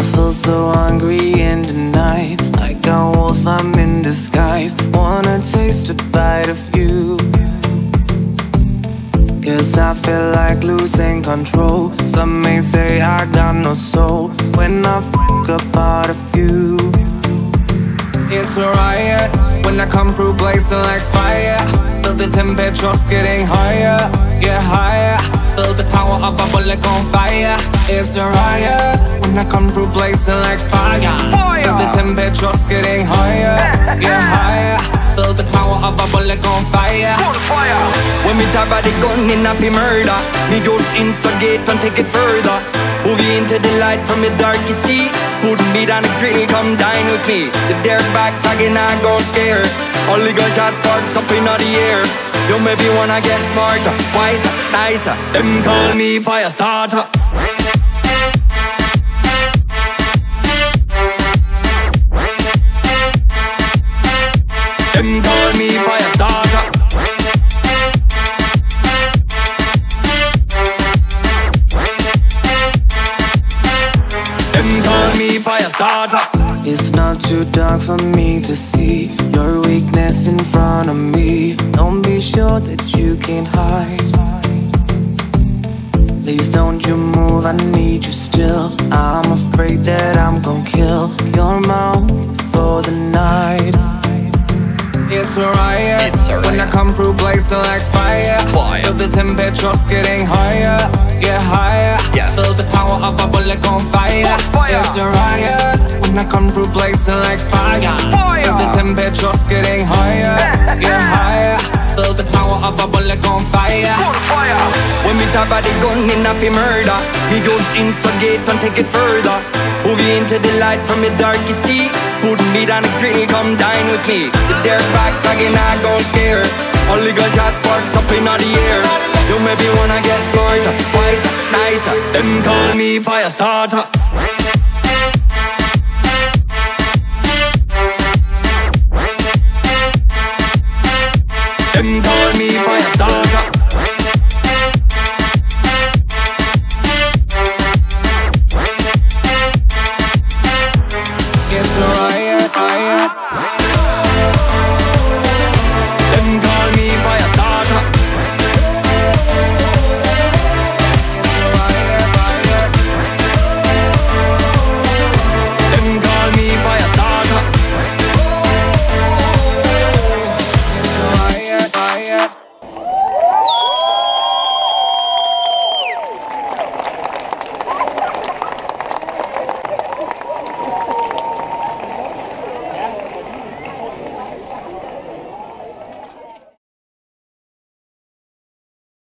I feel so hungry in the night, like a wolf I'm in disguise. Wanna taste a bite of you, 'cause I feel like losing control. Some may say I got no soul when I fuck a part of you. It's a riot when I come through blazing like fire. Feel the temperature's getting higher, yeah, higher. Feel the power of a bullet on fire. It's a riot when I come through blazing like fire. Feel the temperature's getting higher, yeah, higher. Feel the power of a bullet on fire. When me talk about the gun in a fi murder, me just instigate and take it further. Movie into the light from the dark, you see. Put meat on the grill, come dine with me. The dare back tagging, I go scared. All the gunshots sparks up in the air. You maybe wanna get smarter, wiser, nicer. Them call me fire starter. Them call me fire starter. Them call me fire starter. It's not too dark for me to see your weakness in front of me. Don't be sure that you can hide. Please don't you move, I need you still. I'm afraid that I'm gon' kill your mouth for the night. It's a riot when I come through blazing like fire. Feel the temperature's getting higher, yeah, higher. Feel the power of a bullet on fire. It's a riot when I come through blazing like fire. Feel the temperature's getting higher, yeah, higher. Feel the power of a bullet on fire. When me talk about the gun in a fi murder, me just instigate and take it further. Movie into the light from the dark, you see. Put meat on the grill, come dine with me. The dare back tagging, I go scared. All the gunshots sparks up in the air. You maybe wanna get smarter, wiser, nicer. Them call me fire starter. Them call